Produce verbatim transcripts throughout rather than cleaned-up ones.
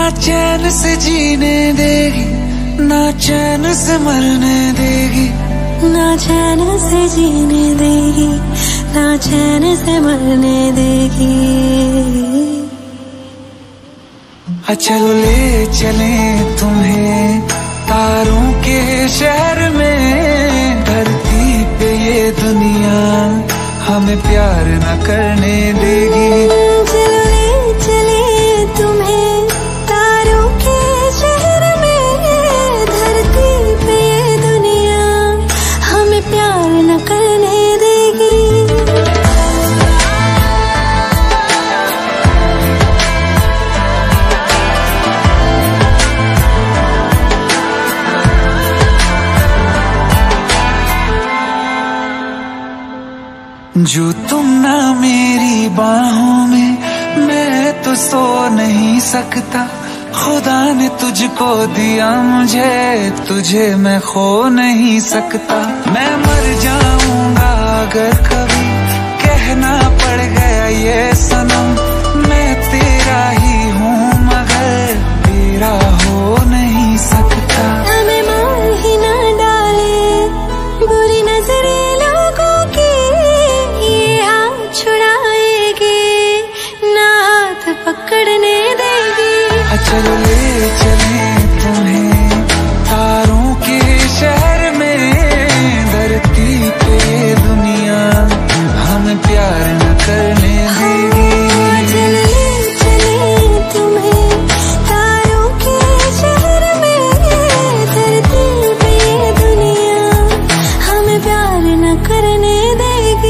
चैन से जीने देगी, ना चैन से मरने देगी, ना चैन से जीने देगी, ना चैन से मरने देगी। चलो ले चले तुम्हें तारों के शहर में, धरती पे ये दुनिया हमें प्यार न करने देगी। चलो ले चले तुम्हें तारों के शहर में, धरती पे ये दुनिया हमें प्यार न करने देगी। जो तुम ना मेरी बाहों में, मैं तो सो नहीं सकता। खुदा ने तुझको दिया मुझे, तुझे मैं खो नहीं सकता। मैं मर जाऊंगा अगर कभी कहना पड़ गया ये सनम, मैं तेरा ही हूँ मगर तेरा हो नहीं सकता। हमें मार ही ना डाले बुरी नजरें लोगों की, ये हाथ छुड़ाएगी ना हाथ पकड़ने देगी। चलो ले चले तुम्हें तारों के शहर में, धरती पे दुनिया हमें प्यार न करने देगी। चलो ले चले तुम्हें तारों के शहर में, धरती पे दुनिया हमें प्यार न करने देगी।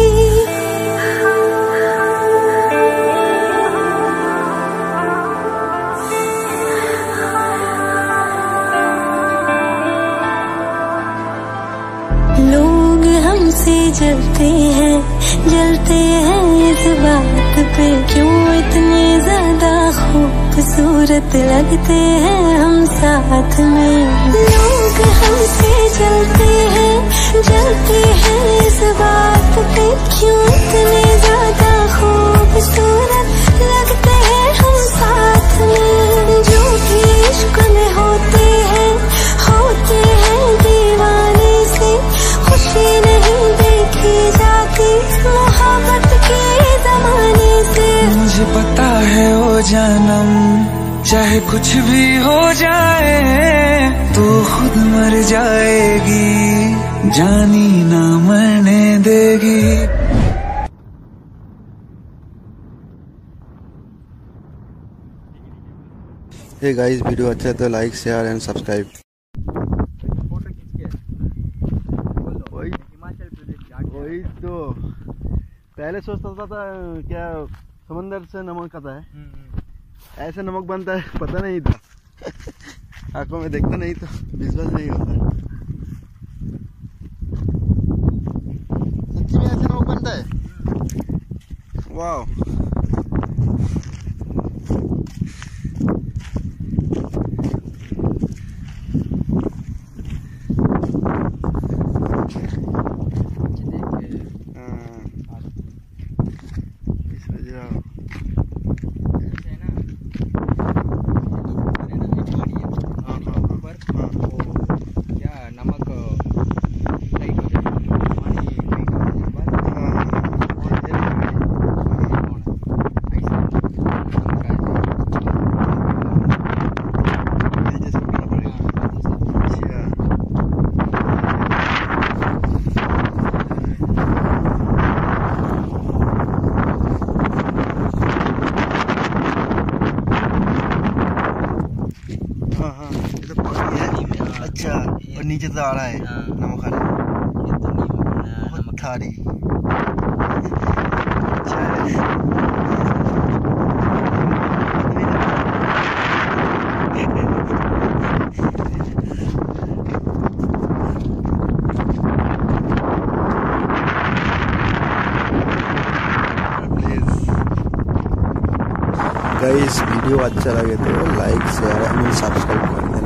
लोग हमसे जलते हैं, जलते हैं इस बात पे, क्यों इतने ज्यादा खूबसूरत लगते हैं हम साथ में। लोग हमसे जलते हैं, जलते हैं इस बात पे, क्यों इतने ज्यादा खूबसूरत लगते हैं हम साथ में। जो भी इश्क में होते हैं, होते हैं दीवाने से, खुशी नहीं देखी जाती मोहब्बत के जमाने से। मुझे पता है ओ जानम, चाहे कुछ भी हो जाए तू खुद मर जाएगी, जानी ना मरने देगी। हे गाइस, वीडियो अच्छा है तो लाइक शेयर एंड सब्सक्राइब। वही तो पहले सोचता था क्या समंदर से नमक आता है, ऐसे नमक बनता है पता नहीं था। आंखों में देखता नहीं तो विश्वास नहीं होता। सच्ची में ऐसे नमक बनता है? वाह। अच्छा, और नीचे तो आ रहा है नमक खाने, बहुत थारी। गाइस, वीडियो अच्छा लगे तो लाइक शेयर एंड सब्सक्राइब करें।